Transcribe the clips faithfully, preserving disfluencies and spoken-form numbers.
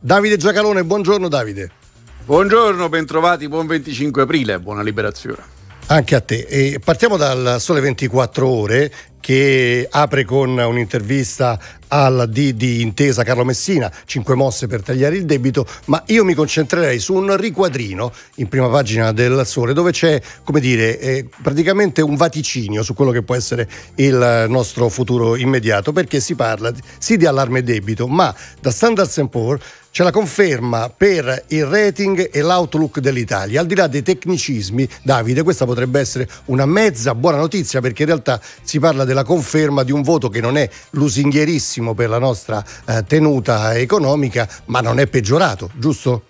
Davide Giacalone, buongiorno Davide. Buongiorno, bentrovati, buon venticinque aprile, buona liberazione. Anche a te. E partiamo dal Sole ventiquattro Ore, che apre con un'intervista al D di Intesa Carlo Messina, cinque mosse per tagliare il debito, ma io mi concentrerei su un riquadrino in prima pagina del Sole dove c'è, come dire, eh, praticamente un vaticinio su quello che può essere il nostro futuro immediato, perché si parla sì di allarme debito, ma da Standard and Poor's c'è la conferma per il rating e l'outlook dell'Italia. Al di là dei tecnicismi, Davide, questa potrebbe essere una mezza buona notizia, perché in realtà si parla della conferma di un voto che non è lusingherissimo per la nostra eh, tenuta economica, ma non è peggiorato, giusto?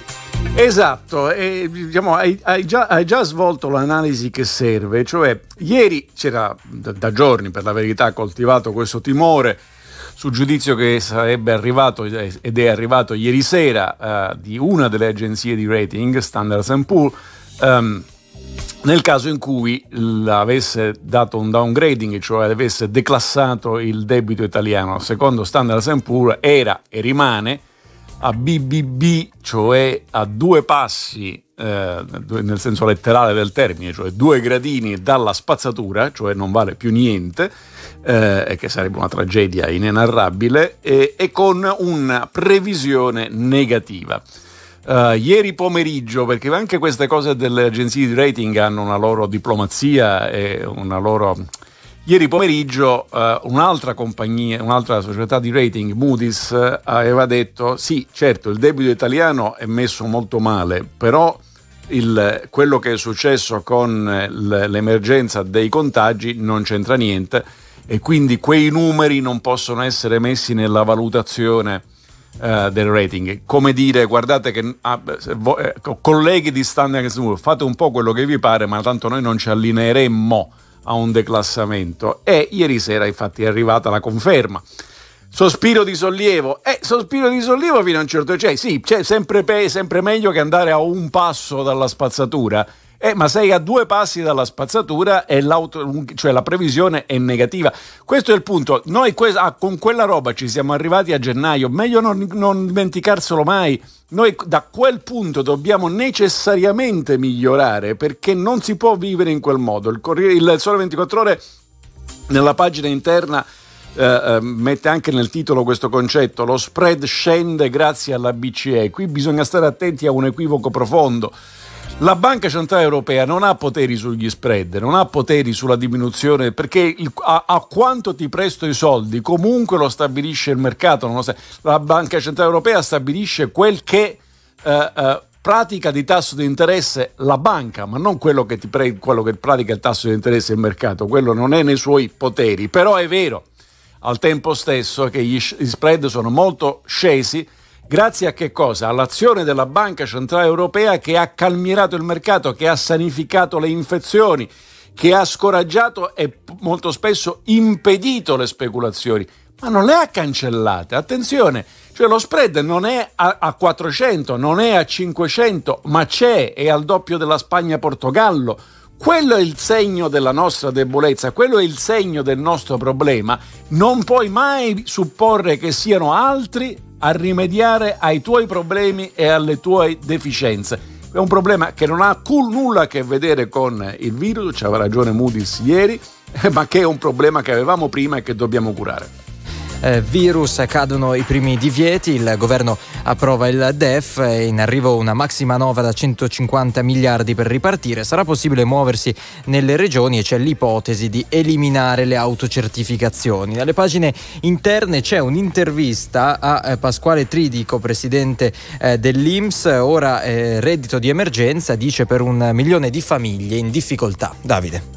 Esatto, e, diciamo, hai, hai, già, hai già svolto l'analisi che serve, cioè ieri c'era da, da giorni, per la verità, coltivato questo timore sul giudizio che sarebbe arrivato ed è arrivato ieri sera uh, di una delle agenzie di rating, Standard and Poor's, um, nel caso in cui avesse dato un downgrading, cioè avesse declassato il debito italiano. Secondo Standard and Poor's era e rimane a B B B, cioè a due passi, eh, nel senso letterale del termine, cioè due gradini dalla spazzatura, cioè non vale più niente, eh, che sarebbe una tragedia inenarrabile, e, e con una previsione negativa. Uh, ieri pomeriggio, perché anche queste cose delle agenzie di rating hanno una loro diplomazia e una loro... Ieri pomeriggio uh, un'altra compagnia, un'altra società di rating, Moody's, uh, aveva detto sì, certo, il debito italiano è messo molto male, però il, quello che è successo con l'emergenza dei contagi non c'entra niente e quindi quei numeri non possono essere messi nella valutazione Uh, del rating. Come dire, guardate che ah, vo- eh, colleghi di Standard and Poor's, fate un po' quello che vi pare, ma tanto noi non ci allineeremmo a un declassamento. E ieri sera infatti è arrivata la conferma. Sospiro di sollievo, eh, sospiro di sollievo fino a un certo, cioè sì, c'è sempre, pe- sempre meglio che andare a un passo dalla spazzatura. Eh, ma sei a due passi dalla spazzatura e l'auto, cioè la previsione è negativa. Questo è il punto. Noi que- ah, con quella roba ci siamo arrivati a gennaio, meglio non, non dimenticarselo mai. Noi da quel punto dobbiamo necessariamente migliorare, perché non si può vivere in quel modo. Il, Corriere, il Sole ventiquattro Ore nella pagina interna eh, mette anche nel titolo questo concetto: lo spread scende grazie alla B C E. Qui bisogna stare attenti a un equivoco profondo. La Banca Centrale Europea non ha poteri sugli spread, non ha poteri sulla diminuzione, perché il, a, a quanto ti presto i soldi comunque lo stabilisce il mercato. Non lo sa. La Banca Centrale Europea stabilisce quel che eh, eh, pratica di tasso di interesse la banca, ma non quello che, ti pre, quello che pratica il tasso di interesse il mercato. Quello non è nei suoi poteri. Però è vero al tempo stesso che gli, gli spread sono molto scesi. Grazie a che cosa? All'azione della Banca Centrale Europea, che ha calmierato il mercato, che ha sanificato le infezioni, che ha scoraggiato e molto spesso impedito le speculazioni, ma non le ha cancellate. Attenzione, cioè lo spread non è a, a quattrocento, non è a cinquecento, ma c'è, è al doppio della Spagna-Portogallo. Quello è il segno della nostra debolezza, quello è il segno del nostro problema. Non puoi mai supporre che siano altri a rimediare ai tuoi problemi e alle tue deficienze. È un problema che non ha nulla a che vedere con il virus, ci aveva ragione Moody's ieri, ma che è un problema che avevamo prima e che dobbiamo curare. Eh, virus, cadono i primi divieti, il governo approva il D E F, è in arrivo una maximanovra da centocinquanta miliardi per ripartire, sarà possibile muoversi nelle regioni e c'è l'ipotesi di eliminare le autocertificazioni. Dalle pagine interne c'è un'intervista a eh, Pasquale Tridico, presidente eh, dell'I N P S, ora eh, reddito di emergenza, dice per un milione di famiglie in difficoltà. Davide.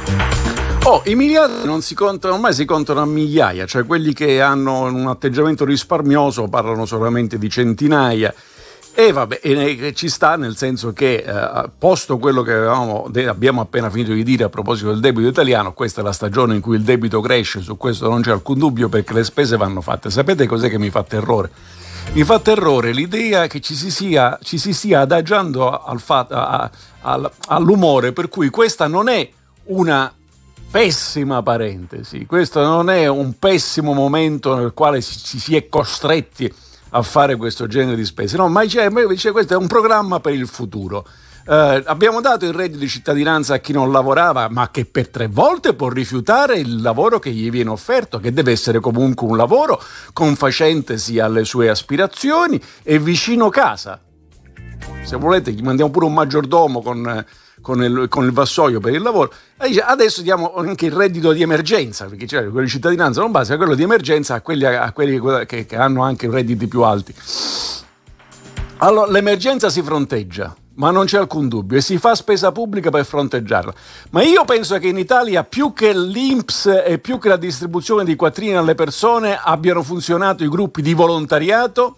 Oh, i miliardi non si contano, ormai si contano a migliaia, cioè quelli che hanno un atteggiamento risparmioso parlano solamente di centinaia. E vabbè, e ci sta, nel senso che eh, posto quello che avevamo, abbiamo appena finito di dire a proposito del debito italiano, questa è la stagione in cui il debito cresce, su questo non c'è alcun dubbio, perché le spese vanno fatte. Sapete cos'è che mi fa terrore? Mi fa terrore l'idea che ci si sia, ci si stia adagiando al fatto, a, a, all'umore per cui questa non è una pessima parentesi, questo non è un pessimo momento nel quale ci si è costretti a fare questo genere di spese. No, ma c'è, c'è, questo è un programma per il futuro. Eh, abbiamo dato il reddito di cittadinanza a chi non lavorava, ma che per tre volte può rifiutare il lavoro che gli viene offerto, che deve essere comunque un lavoro confacentesi alle sue aspirazioni e vicino casa. Se volete gli mandiamo pure un maggiordomo con, con, il, con il vassoio per il lavoro. E dice, adesso diamo anche il reddito di emergenza, perché cioè, quello di cittadinanza non basta, quello di emergenza a quelli, a quelli che, che hanno anche redditi più alti. Allora, l'emergenza si fronteggia, ma non c'è alcun dubbio, e si fa spesa pubblica per fronteggiarla. Ma io penso che in Italia, più che l'I N P S e più che la distribuzione di quattrini alle persone, abbiano funzionato i gruppi di volontariato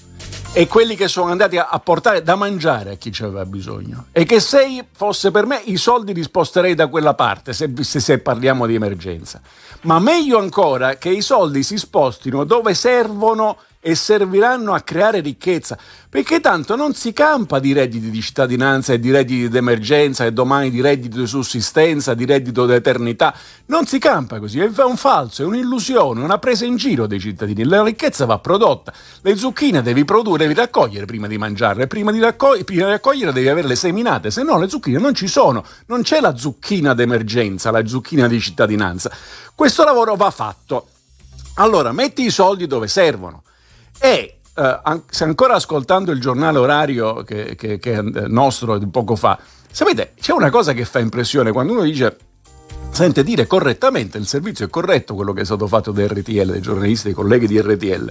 e quelli che sono andati a, a portare da mangiare a chi ci aveva bisogno. E che se fosse per me, i soldi li sposterei da quella parte, se, se, se parliamo di emergenza. Ma meglio ancora che i soldi si spostino dove servono e serviranno a creare ricchezza, perché tanto non si campa di redditi di cittadinanza e di redditi d'emergenza e domani di reddito di sussistenza, di reddito d'eternità. Non si campa così, è un falso, è un'illusione, una presa in giro dei cittadini. La ricchezza va prodotta, le zucchine devi produrre, devi raccogliere prima di mangiarle, prima di, raccog- prima di raccogliere devi averle seminate, se no le zucchine non ci sono, non c'è la zucchina d'emergenza, la zucchina di cittadinanza. Questo lavoro va fatto. Allora, metti i soldi dove servono. E eh, se ancora ascoltando il giornale orario che, che, che è nostro di poco fa, sapete, c'è una cosa che fa impressione quando uno dice, sente dire correttamente, il servizio è corretto, quello che è stato fatto da R T L, dai giornalisti, dei colleghi di R T L,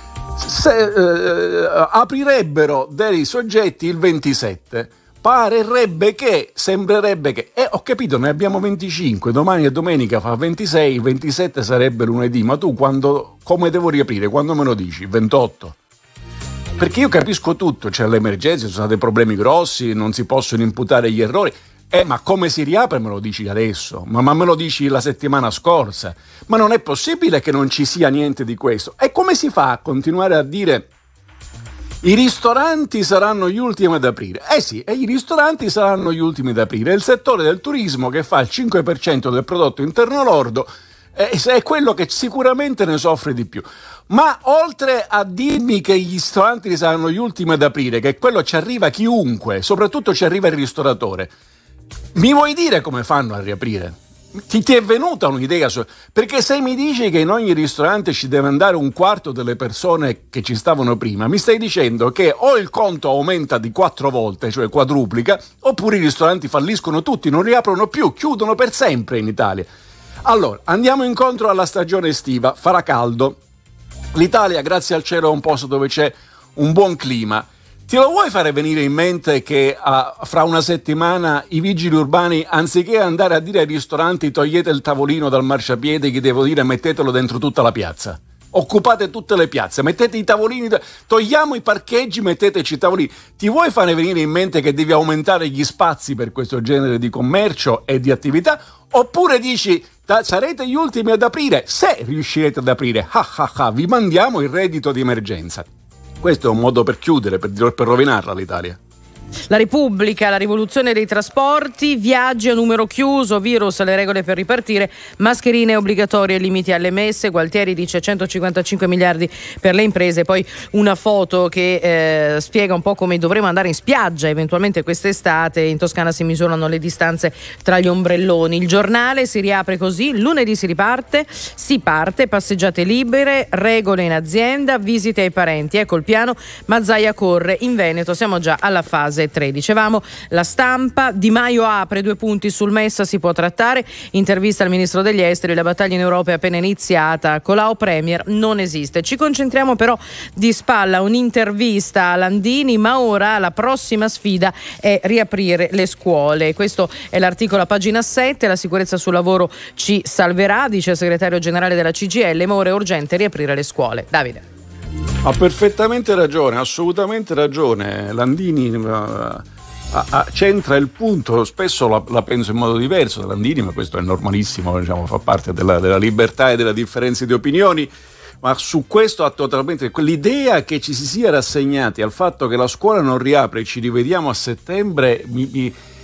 se eh, aprirebbero dei soggetti il ventisette, parerebbe che, sembrerebbe che, eh, ho capito, ne abbiamo venticinque, domani e domenica fa ventisei, il ventisette sarebbe lunedì, ma tu quando, come devo riaprire, quando me lo dici? ventotto? Perché io capisco tutto, c'è l'emergenza, ci sono stati problemi grossi, non si possono imputare gli errori, eh, ma come si riapre me lo dici adesso, ma, ma me lo dici la settimana scorsa, ma non è possibile che non ci sia niente di questo, e come si fa a continuare a dire i ristoranti saranno gli ultimi ad aprire? Eh sì, e i ristoranti saranno gli ultimi ad aprire. È il settore del turismo che fa il cinque per cento del prodotto interno lordo, eh, è quello che sicuramente ne soffre di più. Ma oltre a dirmi che gli ristoranti saranno gli ultimi ad aprire, che quello ci arriva chiunque, soprattutto ci arriva il ristoratore, mi vuoi dire come fanno a riaprire? Ti, ti è venuta un'idea? Su... Perché se mi dici che in ogni ristorante ci deve andare un quarto delle persone che ci stavano prima, mi stai dicendo che o il conto aumenta di quattro volte, cioè quadruplica, oppure i ristoranti falliscono tutti, non riaprono più, chiudono per sempre in Italia. Allora, andiamo incontro alla stagione estiva, farà caldo, l'Italia grazie al cielo è un posto dove c'è un buon clima. Ti lo vuoi fare venire in mente che uh, fra una settimana i vigili urbani, anziché andare a dire ai ristoranti togliete il tavolino dal marciapiede, gli devo dire mettetelo dentro tutta la piazza? Occupate tutte le piazze, mettete i tavolini, togliamo i parcheggi, metteteci i tavolini. Ti vuoi fare venire in mente che devi aumentare gli spazi per questo genere di commercio e di attività? Oppure dici sarete gli ultimi ad aprire? Se riuscirete ad aprire, ah ah ah, vi mandiamo il reddito di emergenza. Questo è un modo per chiudere, per, per rovinarla l'Italia. La Repubblica, la rivoluzione dei trasporti, viaggi a numero chiuso, virus, le regole per ripartire, mascherine obbligatorie, limiti alle messe. Gualtieri dice centocinquantacinque miliardi per le imprese. Poi una foto che eh, spiega un po' come dovremo andare in spiaggia eventualmente quest'estate. In Toscana si misurano le distanze tra gli ombrelloni. Il Giornale si riapre così, lunedì si riparte, si parte, passeggiate libere, regole in azienda, visite ai parenti. Ecco il piano, Mazzaia corre in Veneto, siamo già alla fase tre. Dicevamo La Stampa, Di Maio apre due punti sul Messa, si può trattare, intervista al ministro degli esteri, la battaglia in Europa è appena iniziata, Colau Premier non esiste. Ci concentriamo però di spalla, un'intervista a Landini, ma ora la prossima sfida è riaprire le scuole. Questo è l'articolo a pagina sette, la sicurezza sul lavoro ci salverà, dice il segretario generale della C G I L, ma ora è urgente riaprire le scuole. Davide. Ha perfettamente ragione, assolutamente ragione. Landini uh, a, a, centra il punto, spesso la, la penso in modo diverso da Landini, ma questo è normalissimo, diciamo, fa parte della, della libertà e della differenza di opinioni, ma su questo ha totalmente l'idea che ci si sia rassegnati al fatto che la scuola non riapre e ci rivediamo a settembre mi, mi,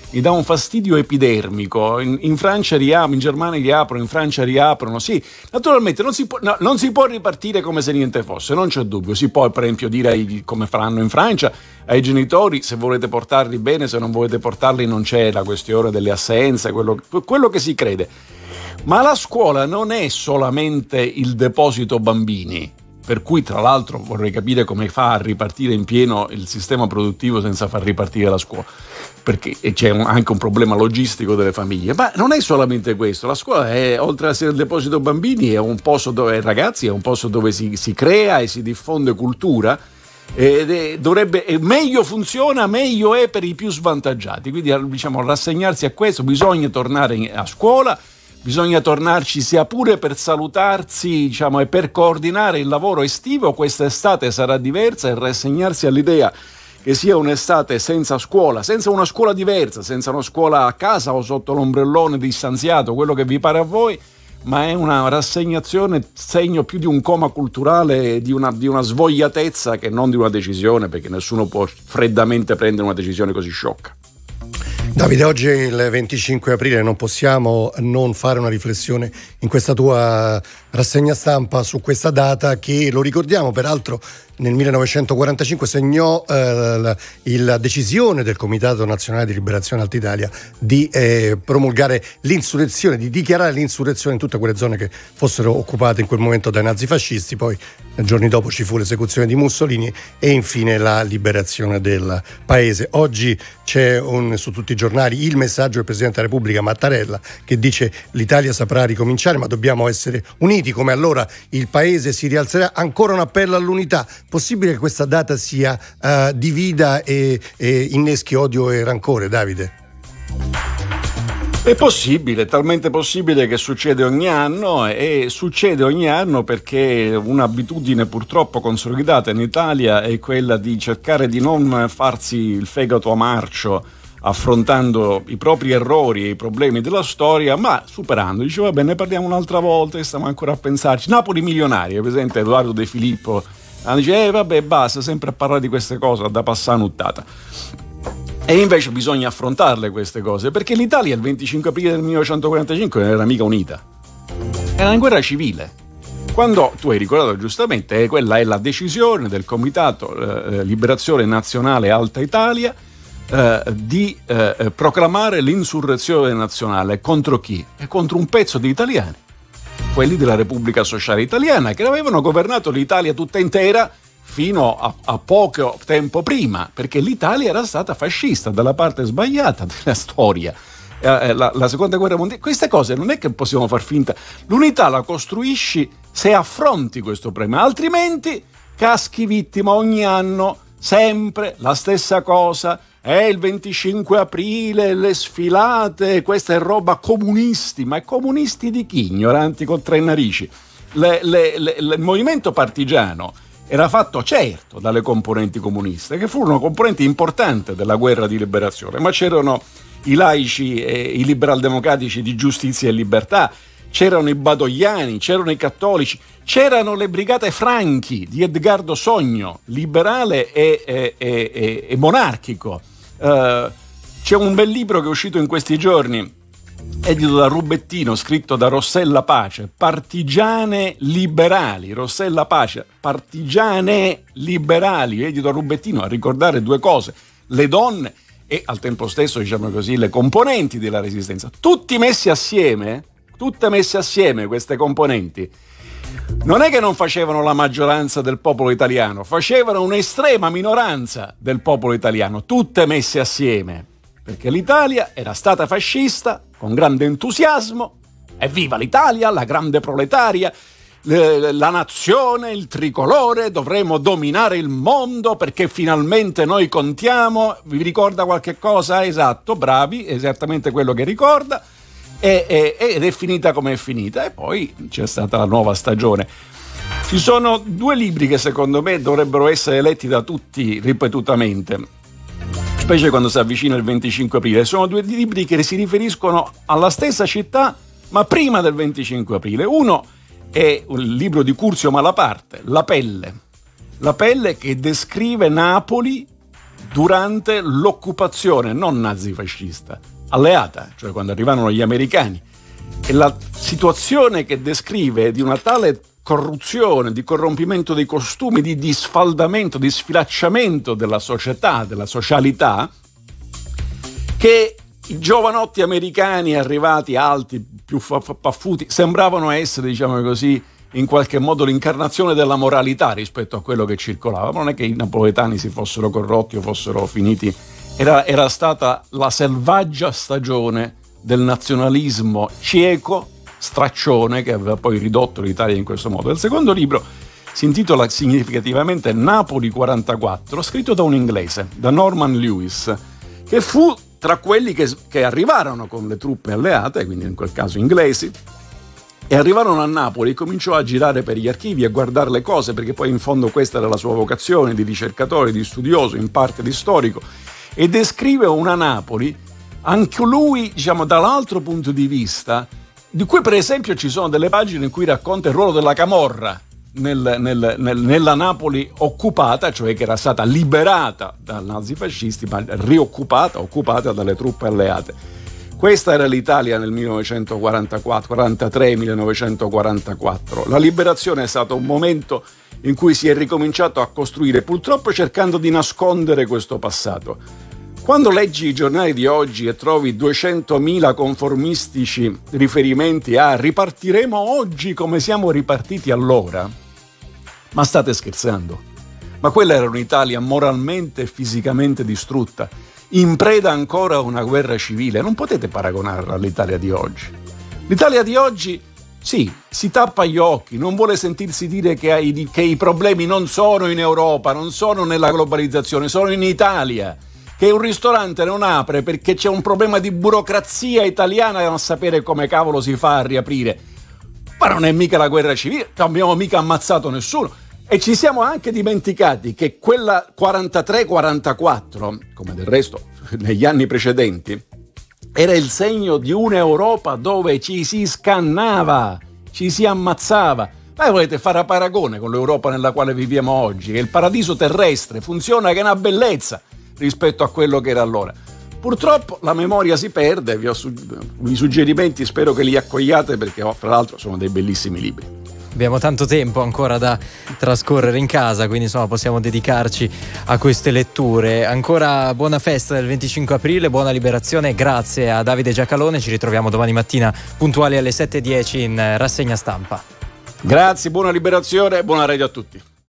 mi dà un fastidio epidermico. In, in Francia riaprono, in Germania riaprono, in Francia riaprono. Sì, naturalmente non si può, no, non si può ripartire come se niente fosse, non c'è dubbio. Si può, per esempio, dire ai, come faranno in Francia ai genitori: se volete portarli bene, se non volete portarli non c'è la questione delle assenze, quello, quello che si crede. Ma la scuola non è solamente il deposito bambini, per cui tra l'altro vorrei capire come fa a ripartire in pieno il sistema produttivo senza far ripartire la scuola, perché c'è anche un problema logistico delle famiglie. Ma non è solamente questo, la scuola è, oltre ad essere il deposito bambini, è un posto dove ragazzi, è un posto dove si, si crea e si diffonde cultura, ed è, dovrebbe, e meglio funziona, meglio è per i più svantaggiati. Quindi, diciamo, rassegnarsi a questo, bisogna tornare a scuola. Bisogna tornarci sia pure per salutarsi, diciamo, e per coordinare il lavoro estivo. Quest'estate sarà diversa, e rassegnarsi all'idea che sia un'estate senza scuola, senza una scuola diversa, senza una scuola a casa o sotto l'ombrellone distanziato, quello che vi pare a voi, ma è una rassegnazione, segno più di un coma culturale, di una, di una svogliatezza che non di una decisione, perché nessuno può freddamente prendere una decisione così sciocca. Davide, oggi è il venticinque aprile, non possiamo non fare una riflessione in questa tua rassegna stampa su questa data che, lo ricordiamo, peraltro nel millenovecentoquarantacinque segnò eh, la, la decisione del Comitato Nazionale di Liberazione Alta Italia di eh, promulgare l'insurrezione, di dichiarare l'insurrezione in tutte quelle zone che fossero occupate in quel momento dai nazifascisti. Poi giorni dopo ci fu l'esecuzione di Mussolini e infine la liberazione del paese. Oggi c'è un, su tutti i giornali il messaggio del Presidente della Repubblica Mattarella che dice: l'Italia saprà ricominciare, ma dobbiamo essere uniti, come allora il paese si rialzerà. Ancora un appello all'unità. Possibile che questa data sia uh, divida e, e inneschi odio e rancore, Davide? È possibile, è talmente possibile che succede ogni anno, e succede ogni anno perché un'abitudine purtroppo consolidata in Italia è quella di cercare di non farsi il fegato a marcio affrontando i propri errori e i problemi della storia, ma superando. Dice: va bene, ne parliamo un'altra volta, e stiamo ancora a pensarci. Napoli milionaria, presente Edoardo De Filippo, dice: eh vabbè, basta sempre a parlare di queste cose, da passare nuttata. E invece bisogna affrontarle queste cose, perché l'Italia il venticinque aprile del millenovecentoquarantacinque non era mica unita, era in guerra civile. Quando tu hai ricordato giustamente, quella è la decisione del Comitato eh, Liberazione Nazionale Alta Italia eh, di eh, proclamare l'insurrezione nazionale. Contro chi? E contro un pezzo di italiani, quelli della Repubblica Sociale Italiana, che avevano governato l'Italia tutta intera fino a, a poco tempo prima, perché l'Italia era stata fascista, dalla parte sbagliata della storia. Eh, la, la seconda guerra mondiale, queste cose non è che possiamo far finta. L'unità la costruisci se affronti questo problema, altrimenti caschi vittima ogni anno, sempre la stessa cosa. È il venticinque aprile, le sfilate, questa è roba comunisti. Ma comunisti di chi? Ignoranti con tre narici. Le, le, le, il movimento partigiano era fatto certo dalle componenti comuniste, che furono componenti importanti della guerra di liberazione, ma c'erano i laici e i liberaldemocratici di Giustizia e Libertà, c'erano i badogliani, c'erano i cattolici, c'erano le brigate Franchi di Edgardo Sogno, liberale e, e, e, e monarchico. Uh, c'è un bel libro che è uscito in questi giorni, edito da Rubettino, scritto da Rossella Pace, Partigiane liberali. Rossella Pace, Partigiane liberali, edito da Rubettino, a ricordare due cose: le donne e al tempo stesso, diciamo così, le componenti della resistenza, tutti messi assieme, tutte messe assieme queste componenti. Non è che non facevano la maggioranza del popolo italiano, facevano un'estrema minoranza del popolo italiano, tutte messe assieme, perché l'Italia era stata fascista con grande entusiasmo. Evviva l'Italia, la grande proletaria, la nazione, il tricolore, dovremo dominare il mondo perché finalmente noi contiamo. Vi ricorda qualche cosa? Esatto, bravi, esattamente quello che ricorda. E, e, ed è finita come è finita, e poi c'è stata la nuova stagione. Ci sono due libri che secondo me dovrebbero essere letti da tutti ripetutamente, specie quando si avvicina il venticinque aprile. Sono due libri che si riferiscono alla stessa città, ma prima del venticinque aprile. Uno è un libro di Curzio Malaparte, La pelle. La pelle, che descrive Napoli durante l'occupazione non nazifascista, alleata, cioè quando arrivarono gli americani. E la situazione che descrive di una tale corruzione, di corrompimento dei costumi, di disfaldamento, di sfilacciamento della società, della socialità, che i giovanotti americani arrivati alti, più paffuti, sembravano essere, diciamo così, in qualche modo l'incarnazione della moralità rispetto a quello che circolava. Ma non è che i napoletani si fossero corrotti o fossero finiti, era, era stata la selvaggia stagione del nazionalismo cieco, straccione, che aveva poi ridotto l'Italia in questo modo. Il secondo libro si intitola significativamente Napoli quarantaquattro, scritto da un inglese, da Norman Lewis, che fu tra quelli che, che arrivarono con le truppe alleate, quindi in quel caso inglesi, e arrivarono a Napoli e cominciò a girare per gli archivi, a guardare le cose, perché poi in fondo questa era la sua vocazione di ricercatore, di studioso, in parte di storico, e descrive una Napoli, anche lui, diciamo, dall'altro punto di vista, di cui per esempio ci sono delle pagine in cui racconta il ruolo della camorra nel, nel, nel, nella Napoli occupata, cioè che era stata liberata dai nazifascisti, ma rioccupata, occupata dalle truppe alleate. Questa era l'Italia nel millenovecentoquarantaquattro, quarantatré millenovecentoquarantaquattro. La liberazione è stato un momento in cui si è ricominciato a costruire, purtroppo cercando di nascondere questo passato. Quando leggi i giornali di oggi e trovi duecentomila conformistici riferimenti a ripartiremo oggi come siamo ripartiti allora, ma state scherzando? Ma quella era un'Italia moralmente e fisicamente distrutta, in preda ancora a una guerra civile. Non potete paragonarla all'Italia di oggi. L'Italia di oggi, sì, si tappa gli occhi, non vuole sentirsi dire che, hai, che i problemi non sono in Europa, non sono nella globalizzazione, sono in Italia. Che un ristorante non apre perché c'è un problema di burocrazia italiana a sapere come cavolo si fa a riaprire. Ma non è mica la guerra civile, non abbiamo mica ammazzato nessuno. E ci siamo anche dimenticati che quella quarantatré quarantaquattro, come del resto negli anni precedenti, era il segno di un'Europa dove ci si scannava, ci si ammazzava. Ma volete fare a paragone con l'Europa nella quale viviamo oggi, che il paradiso terrestre funziona che è una bellezza rispetto a quello che era allora. Purtroppo la memoria si perde, vi ho su- i suggerimenti spero che li accogliate, perché oh, fra l'altro sono dei bellissimi libri. Abbiamo tanto tempo ancora da trascorrere in casa, quindi insomma possiamo dedicarci a queste letture. Ancora buona festa del venticinque aprile, buona liberazione, grazie a Davide Giacalone, ci ritroviamo domani mattina puntuali alle sette e dieci in rassegna stampa. Grazie, buona liberazione e buona radio a tutti.